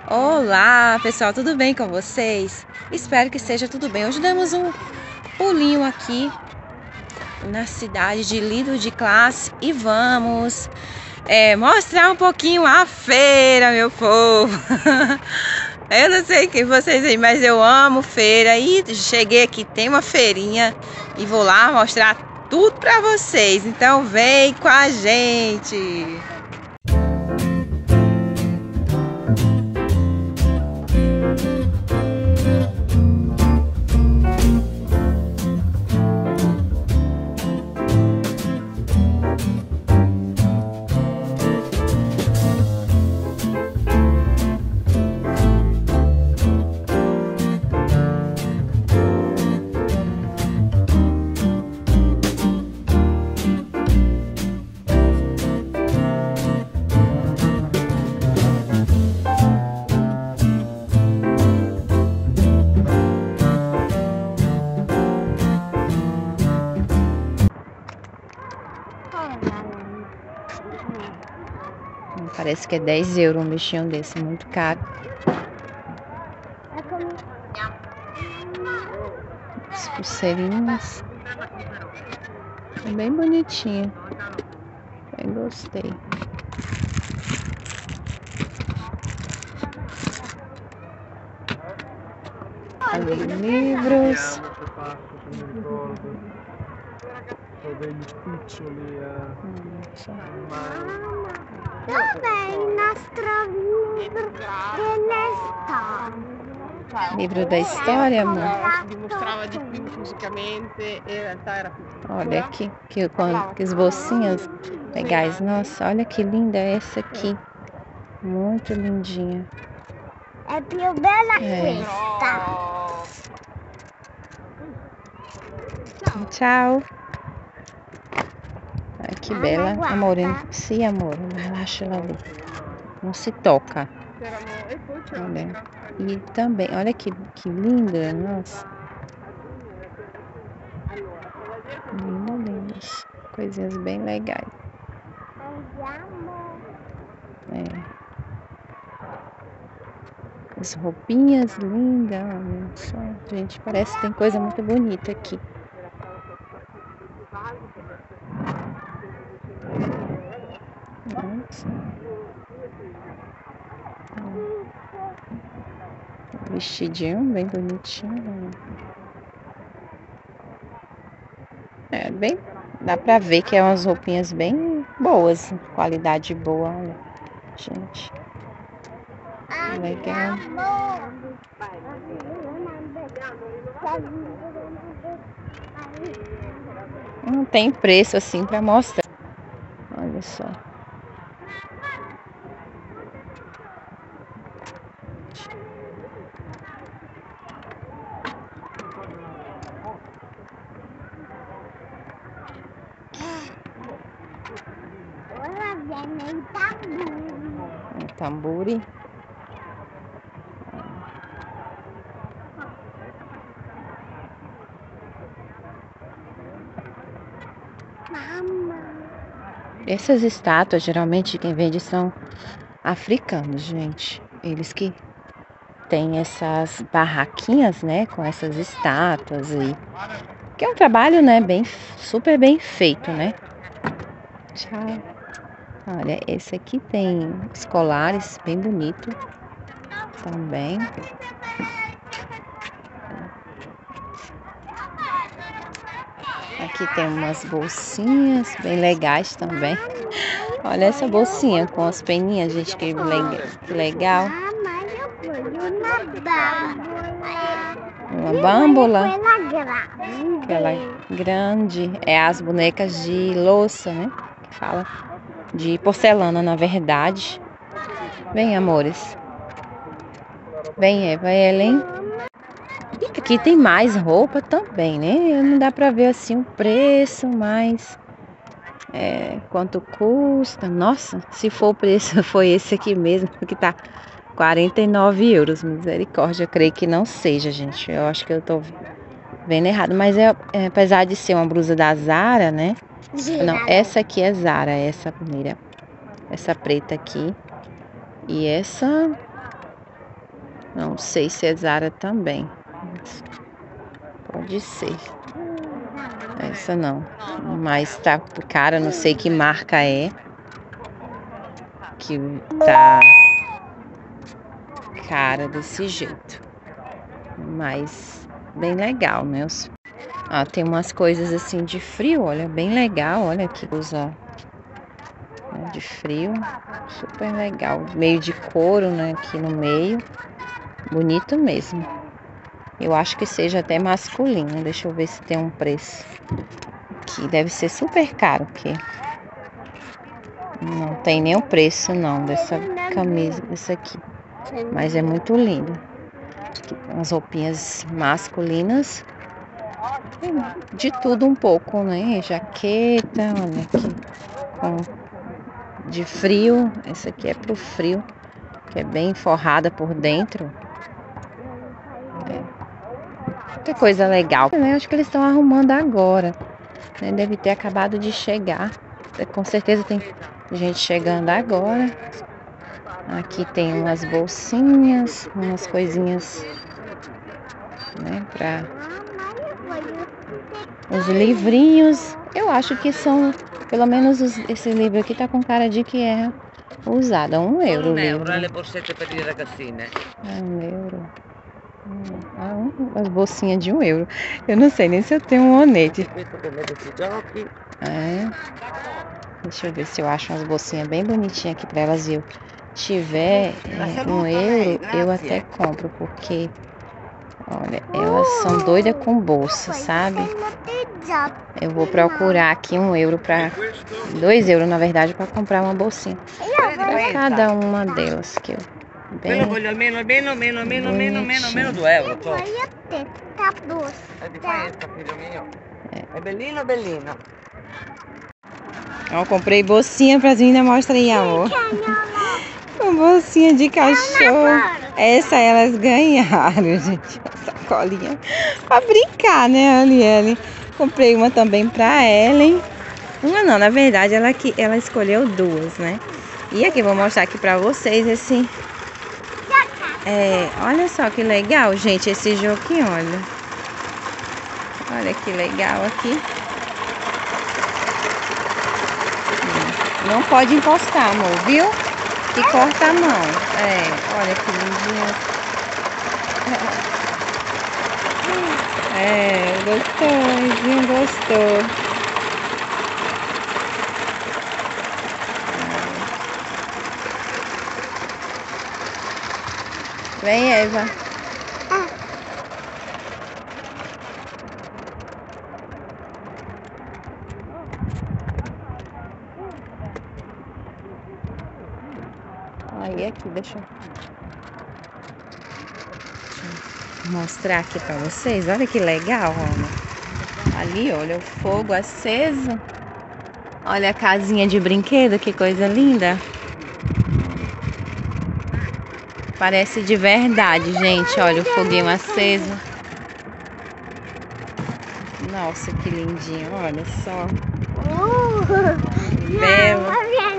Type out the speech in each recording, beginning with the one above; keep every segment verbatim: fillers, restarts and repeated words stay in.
Olá, pessoal, tudo bem com vocês? Espero que esteja tudo bem. Hoje demos um pulinho aqui na cidade de Lido de Classe e vamos é, mostrar um pouquinho a feira, meu povo. Eu não sei quem vocês aí, mas eu amo feira e cheguei aqui, tem uma feirinha e vou lá mostrar tudo pra vocês. Então vem com a gente. Parece que é dez euros um bichinho desse, muito caro. As pulseirinhas. É bem bonitinha. Bem gostei. Ali, livros. Dov'è il nostro libro della storia? Livro da história, amor. Dimostrava di più fisicamente e in realtà era più piccola. Olha aqui, que, com, que esbocinhos legais. Nossa, olha que linda essa aqui. Muito lindinha. È più bella É. questa. Tchau. Ai, que bela. Amor, sim, amor. Relaxa ela ali. Não se toca. Olha. E também, olha que, que linda. Nossa. Linda, lindas. Coisinhas bem legais. É. As roupinhas lindas. Olha só. Gente, parece que tem coisa muito bonita aqui. Nossa. Vestidinho bem bonitinho. É bem, dá pra ver que é umas roupinhas bem boas, qualidade boa, olha, gente. Legal. Não tem preço assim pra mostrar. Olha só. Ora viene il tamburo. Um tamburi. Mamma. Essas estátuas, geralmente quem vende são africanos, gente. Eles que têm essas barraquinhas, né, com essas estátuas aí. Que é um trabalho, né, bem, super bem feito, né? Tchau. Olha, esse aqui tem escolares, bem bonito também. Aqui tem umas bolsinhas bem legais também. Olha essa bolsinha com as peninhas, gente, que legal. Mamma, io voglio una bambola. Uma bambola. Quella grande. Aquela grande. É as bonecas de louça, né? Que fala de porcelana, na verdade. Vem, amores. Vem, Eva Ellen. E aqui tem mais roupa também, né? Não dá pra ver assim o preço, mas é, quanto custa. Nossa, se for o preço, foi esse aqui mesmo, que tá quarenta e nove euros. Misericórdia, eu creio que não seja, gente. Eu acho que eu tô vendo errado, mas é, é, apesar de ser uma blusa da Zara, né? Não, essa aqui é Zara, essa primeira. Essa preta aqui. E essa Não sei se é Zara também. Pode ser. Essa não. Mas tá cara, não sei que marca é. Que tá cara desse jeito. Mas bem legal, né? Os... Ah, tem umas coisas assim de frio, olha, bem legal. Olha que usa de frio. Super legal. Meio de couro, né? Aqui no meio. Bonito mesmo. Eu acho que seja até masculino. Deixa eu ver se tem um preço. Que deve ser super caro, porque não tem nem o preço não dessa camisa, dessa aqui. Mas é muito lindo. As roupinhas masculinas. De tudo um pouco, né? Jaqueta, olha aqui. Com, de frio. Essa aqui é pro frio. Que é bem forrada por dentro. É. Que coisa legal. Eu acho que eles estão arrumando agora. Né? Deve ter acabado de chegar. Com certeza tem gente chegando agora. Aqui tem umas bolsinhas, umas coisinhas, né, para os livrinhos. Eu acho que são, pelo menos os, esse livro aqui tá com cara de que é usado. Um euro. Um euro, le borsette per le ragazzine. É um euro. Ah, um, as bolsinhas de um euro. Eu não sei nem se eu tenho um honete. É. Deixa eu ver se eu acho umas bolsinhas bem bonitinhas aqui para elas. Eu tiver é, um euro, eu até compro, porque olha, elas são doidas com bolsa, sabe? Eu vou procurar aqui um euro para dois euros, na verdade, para comprar uma bolsinha para cada uma delas que eu bem. Eu voglio almeno almeno almeno almeno almeno almeno almeno due euro. É bellino, bellino. Ó, comprei bolsinha para as meninas, mostra aí, amor. Uma bolsinha de cachorro. Essa elas ganharam, gente. A sacolinha. Pra brincar, né, Aliele? Comprei uma também pra Ellen. Uma não, na verdade, ela, aqui, ela escolheu duas, né? E aqui, vou mostrar aqui pra vocês esse... É, olha só que legal, gente, esse joguinho, olha. Olha que legal aqui. Não pode encostar, amor, viu? Que corta a mão. É, olha que lindinho. É, gostou, Edinho gostou. Vem, Eva. Aí aqui, deixa eu mostrar aqui pra vocês. Olha que legal, olha. Ali, olha, o fogo aceso. Olha a casinha de brinquedo, que coisa linda. Parece de verdade, gente. Olha o foguinho aceso. Nossa, que lindinho, olha só. Belo.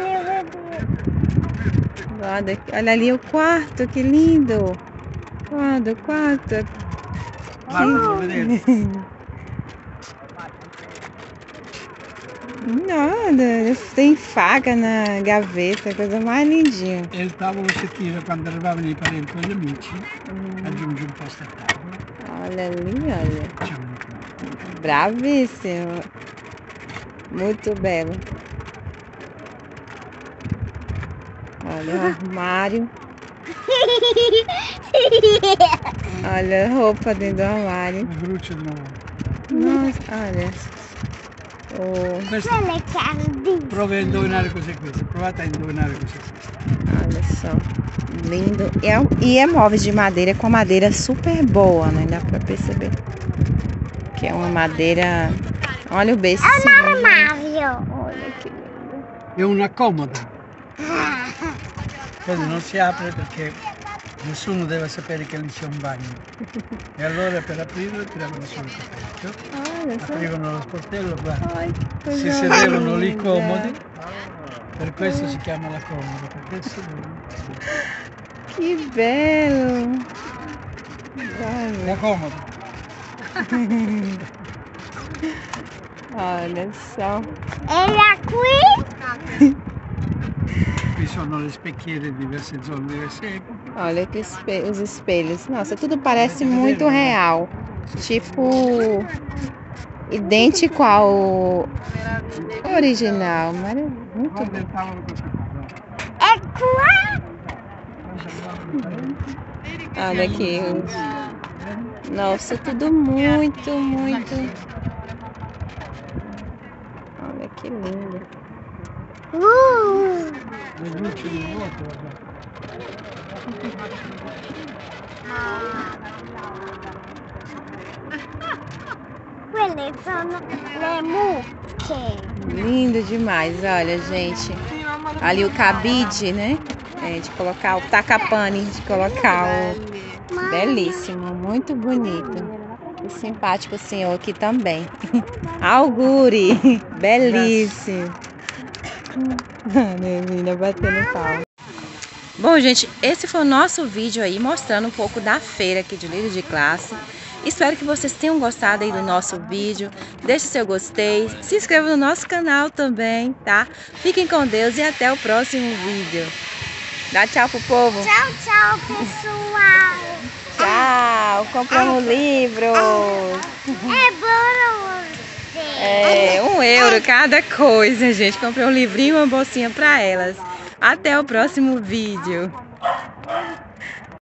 Olha, olha ali o quarto, que lindo. Olha o quarto. Nada, tem faca na gaveta, coisa mais lindinha. E il tavolo si tira quando arrivavano i parenti con gli amici, mm. aggiungi un posto a tavola. Olha ali, olha. Bravíssimo. Muito belo. Olha o armário. Olha a roupa dentro do armário. Brucia di nuovo. Nossa, olha. Oh. Questo, prova a indovinare cos'è questo. Provate a indovinare cos'è questo. Olha só. Lindo. E é, e é móveis de madeira com madeira super boa, né? Dá pra perceber. Que é uma madeira. Olha o beicinho. É um armário. Olha que lindo. È una comoda. Quindi non si apre perché nessuno deve sapere che lì c'è un bagno. E allora per aprirlo tiravano su il coperchio, aprivano lo sportello, guarda, si sedevano lì comodi, per questo si chiama la comoda. Perché que belo! É cômodo. Olha só. Era qui? Qui sono le specchiere di diverse zone, diverse epoche. Olha que espe- os espelhos. Nossa, tudo parece muito real. Tipo, idêntico ao original. Mas é muito Guarda il tavolo così. É qua? Olha aqui. os- Nossa, tudo muito, muito. Olha que lindo. Uh, Le luci di vuoto, guarda. quelle sono le mucche. Lindo demais, olha, gente. Ali o cabide, né? É, de colocar o tacapane, de colocar o. Belíssimo, muito bonito. E simpático o senhor aqui também. Auguri, belíssimo. A menina batendo palma. Bom, gente, esse foi o nosso vídeo aí mostrando um pouco da feira aqui de líder de classe. Espero que vocês tenham gostado aí do nosso vídeo. Deixe seu gostei, se inscreva no nosso canal também, tá? Fiquem com Deus e até o próximo vídeo. Dá tchau pro povo. Tchau, tchau, pessoal. Tchau, compramos livros. É bom você. É, um euro cada coisa, gente. Comprei um livrinho e uma bolsinha pra elas. Até o próximo vídeo.